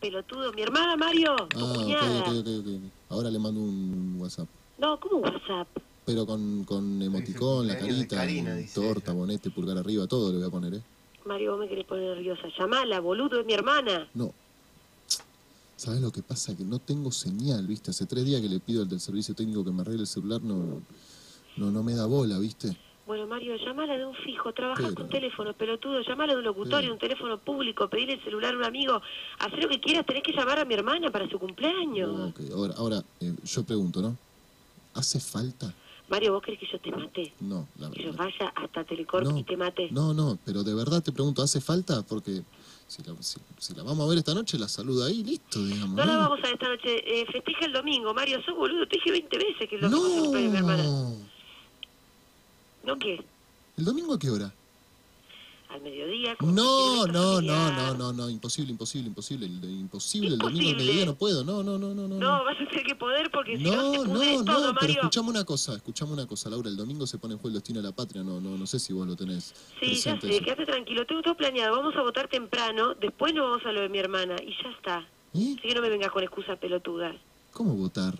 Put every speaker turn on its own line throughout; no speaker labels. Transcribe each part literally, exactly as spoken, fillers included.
pelotudo. Mi hermana, Mario, tu
Ah,
cuñada.
ok, ok, ok, ok. Ahora le mando un WhatsApp.
No, ¿cómo WhatsApp?
Pero con, con emoticón, la carita,
Karina, dice
torta,
ella.
bonete, pulgar arriba, todo le voy a poner, ¿eh?
Mario, vos me querés poner nerviosa. Llamala, boludo, es mi hermana.
No. ¿Sabes lo que pasa? Que no tengo señal, ¿viste? Hace tres días que le pido al del servicio técnico que me arregle el celular, no, no, no me da bola, ¿viste?
Bueno, Mario, llamala de un fijo, trabajás
Pero-
con teléfono, pelotudo. Llamala de un locutorio,
Pero-
un teléfono público, pedirle el celular a un amigo. Hacé lo que quieras, tenés que llamar a mi hermana para su cumpleaños.
Ok, ahora, ahora eh, yo pregunto, ¿no? ¿Hace falta?
Mario, ¿vos querés que yo te mate?
No, la
Que yo
verdad.
vaya hasta Telecorp
No,
y te mate.
no, no, pero de verdad te pregunto, ¿hace falta? Porque si la, si, si la vamos a ver esta noche, la saluda ahí, listo, digamos.
No la vamos a ver esta noche. Eh, festeja el domingo, Mario. Sos boludo. Te dije veinte veces que el domingo se cumple mi hermana.
No.
¿No qué?
¿El domingo a qué hora?
Al mediodía. como
No,
cualquier evento
no, no,
familiar.
no, no, no, imposible, imposible, imposible, el- imposible, el domingo al
Imposible.
mediodía no puedo, no, no, no, no, no.
No, vas a tener que poder porque si no
No,
se
no,
pudre
no,
todo,
pero
Mario.
escuchame una cosa, escuchame una cosa, Laura, el domingo se pone en juego el destino de la patria, no, no, no sé si vos lo tenés
Sí, ya
presente
sé,
eso.
quédate tranquilo. Tengo todo planeado. Vamos a votar temprano. Después nos vamos a lo de mi hermana. Y ya está.
¿Eh?
Así que no me vengas con excusas pelotudas.
¿Cómo votar?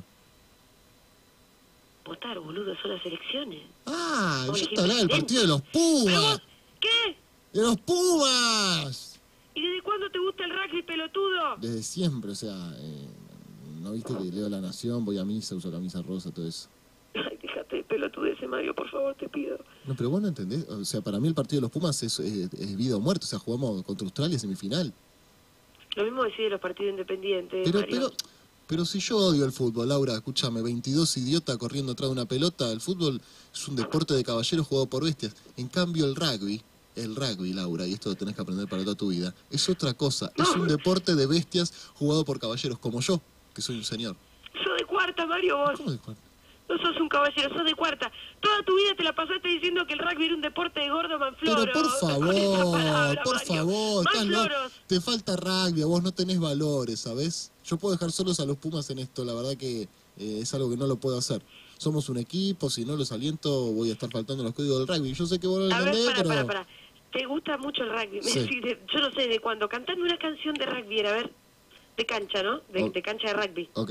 Votar, boludo, son las elecciones.
Ah,
Vamos a
yo
elegir
te hablaba del
presidente.
partido de los
¿Pero
Pumas,
vos? ¿Qué?
de los Pumas.
¿Y desde cuándo te gusta el rugby, pelotudo?
Desde siempre, o sea, eh, ¿no viste que leo La Nación, voy a misa, uso camisa rosa, todo eso?
Ay, déjate de pelotudeces, Mario, por favor, te pido.
No, pero vos no entendés, o sea, para mí el partido de los Pumas es, es, es vida o muerte, o sea, jugamos contra Australia semifinal.
Lo mismo decide los partidos independientes,
Pero,
Mario.
pero, pero si yo odio el fútbol, Laura, escúchame, veintidós idiotas corriendo atrás de una pelota, el fútbol es un deporte de caballeros jugado por bestias. En cambio el rugby, el rugby, Laura, y esto lo tenés que aprender para toda tu vida, es otra cosa, es un deporte de bestias jugado por caballeros como yo, que soy un señor.
Sos de cuarta, Mario, vos.
¿Cómo de cuál?
No sos un caballero, sos de cuarta. Toda tu vida te la pasaste diciendo que el rugby era un deporte de gordo manfloro.
Pero por
Con esa
favor,
palabra,
por
Mario.
favor, estás loco.
Manfloros.
Te falta rugby, a vos no tenés valores, ¿sabés? Yo puedo dejar solos a los Pumas en esto, la verdad que eh, es algo que no lo puedo hacer. Somos un equipo, si no los aliento voy a estar faltando los códigos del rugby. Yo sé que vos no lo
A ver,
entendés,
para,
pero...
para, para. ¿Te gusta mucho el rugby? Me
Sí.
decís de- yo no sé de cuándo. Cantando una canción de rugby, era, a ver. De cancha, ¿no? De,
Oh.
de cancha de rugby.
Ok.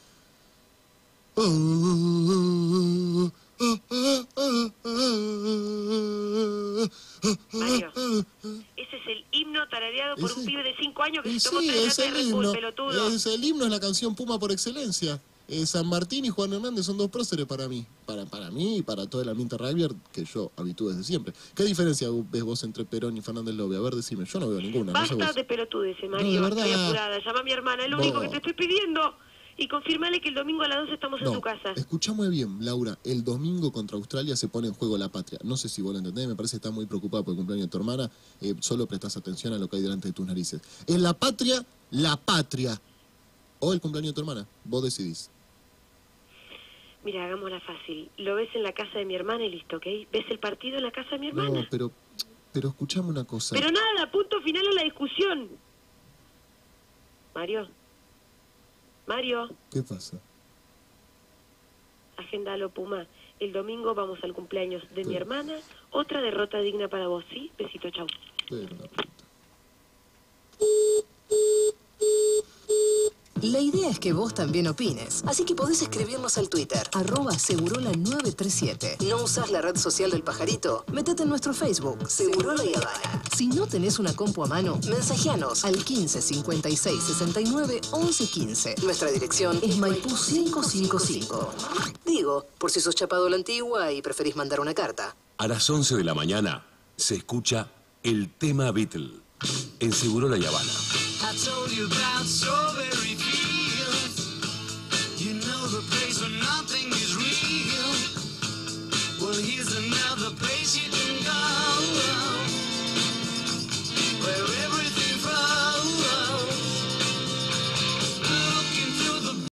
Mario, ese es el himno tarareado por
Ese-
un pibe de cinco años que
Y
se tomó
sí,
tres
es
latas de
el
Red Bull,
himno.
pelotudo.
Es el himno, es la canción Puma por excelencia. Eh, San Martín y Juan Hernández son dos próceres para mí. Para, para mí y para todo el ambiente rugby que yo habitúo desde siempre. ¿Qué diferencia ves vos entre Perón y Fernández Lobe? A ver, decime. Yo no veo ninguna. No sé
Basta
vos.
de pelotudeces,
No,
Mario.
de
Estoy
verdad.
apurada. Llama a mi hermana, es lo
Vos-
único que te estoy pidiendo. Y confirmale que el domingo a las doce estamos en
No,
tu casa.
escuchame bien, Laura. El domingo contra Australia se pone en juego la patria. No sé si vos lo entendés, me parece que estás muy preocupada por el cumpleaños de tu hermana. Eh, solo prestás atención a lo que hay delante de tus narices. En la patria, la patria. O el cumpleaños de tu hermana. Vos decidís.
Mira, hagámosla fácil. Lo ves en la casa de mi hermana y listo, ¿ok? ¿Ves el partido en la casa de mi hermana?
No, pero, pero escuchame una cosa.
Pero nada, punto final en la discusión. Mario. Mario,
¿Qué pasa?
agendalo, Puma. El domingo vamos al cumpleaños de mi
Sí.
hermana. Otra derrota digna para vos, ¿sí? Besito, chau.
Pero la puta.
La idea es que vos también opines, así que podés escribirnos al Twitter, arroba Segurola nueve tres siete. ¿No usás la red social del pajarito? Métete en nuestro Facebook, Segurola y Habana. Si no tenés una compu a mano, mensajeanos al quince cincuenta y seis sesenta y nueve once quince. Nuestra dirección es Maipú quinientos cincuenta y cinco. Digo, por si sos chapado a la antigua y preferís mandar una carta.
A las once de la mañana se escucha el tema Beatle en Segurola y Habana.
I told you about so